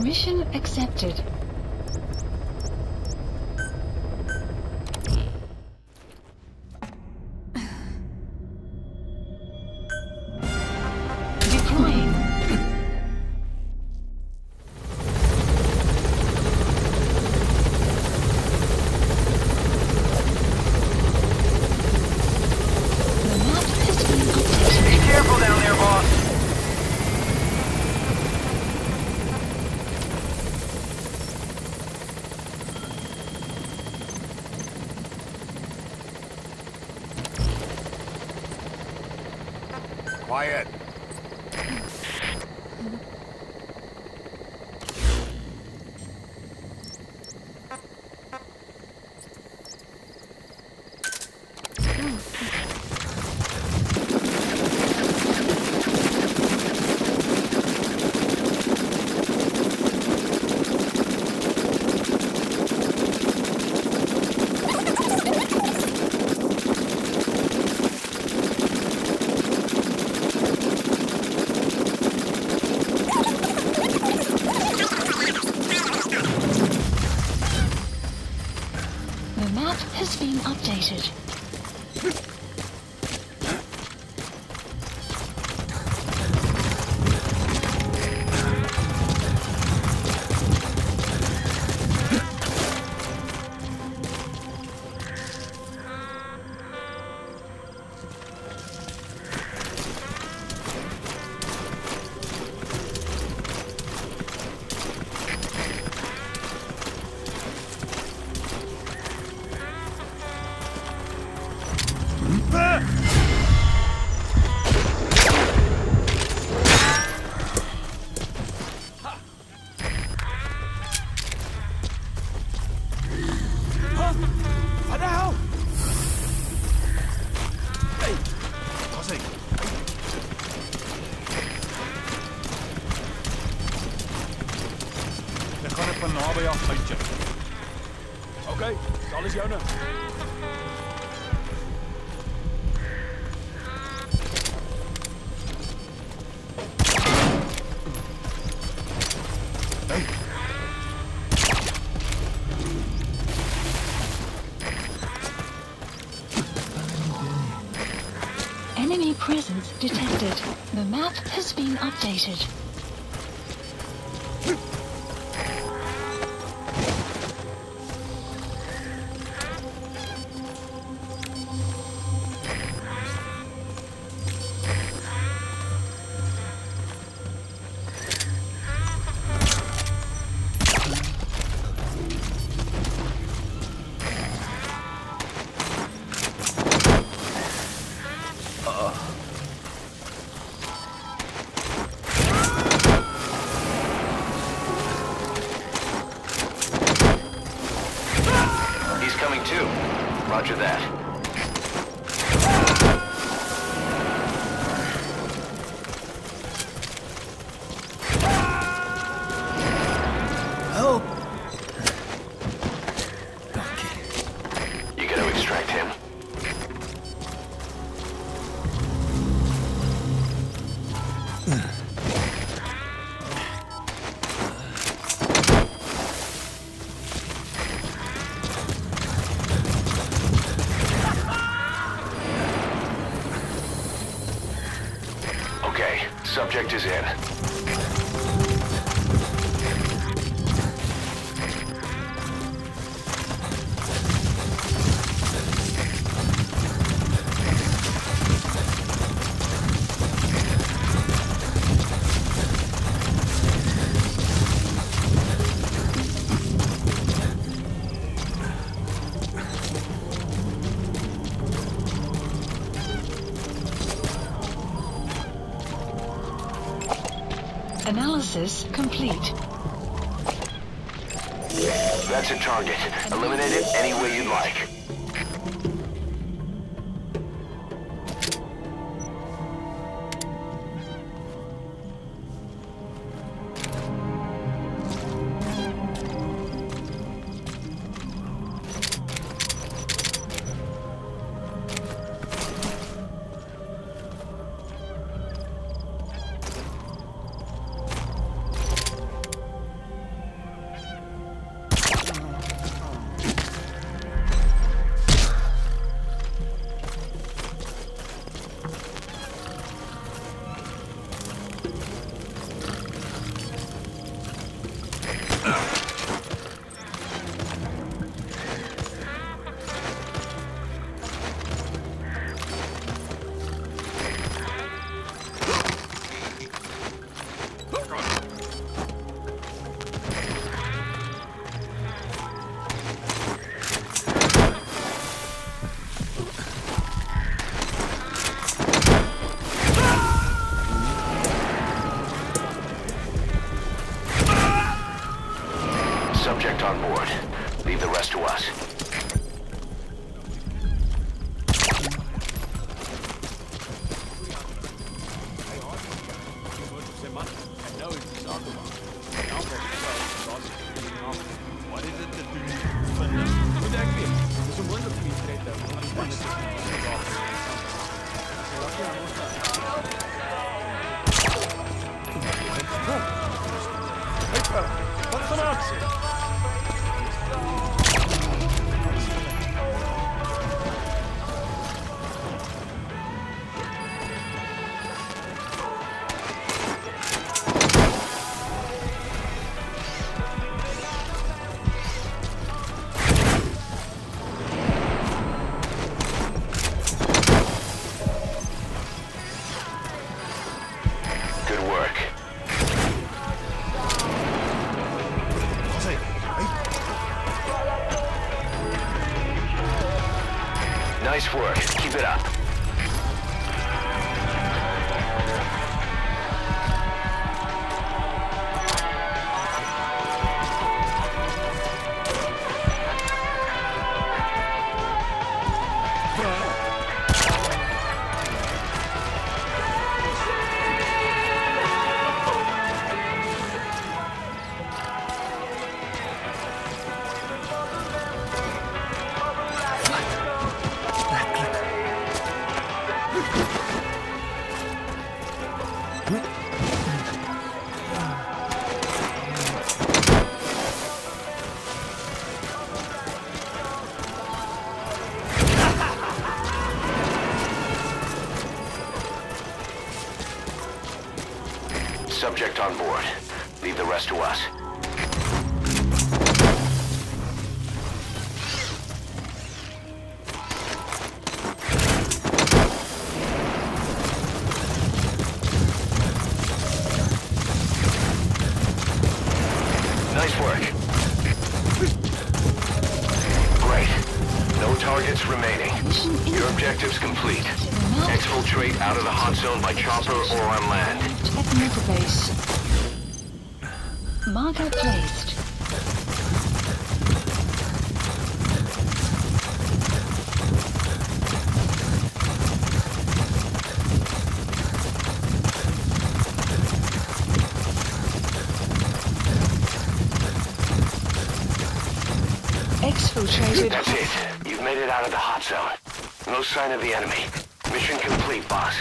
Permission accepted. Deploying. The map has been updated. Be careful down there, boss. Quiet. The map has been updated. What the hell? Hey, có gì? We gaan het van nabij af uitchecken. Oké, alles jou nou. Hey. Enemy presence detected. The map has been updated. He's coming too. Roger that. Help! You gotta extract him. Okay, subject is in. Analysis complete. That's a target. Eliminate it any way you'd like. Subject on board. Leave the rest to us. Nice work. Great. No targets remaining. Your objective's complete. Exfiltrate out of the hot zone by chopper or on land. At motor base. Marker placed. Exfiltrated. That's it. You've made it out of the hot zone. No sign of the enemy. Mission complete, boss.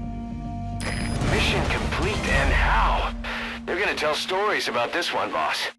Mission complete, and how? They're gonna tell stories about this one, boss.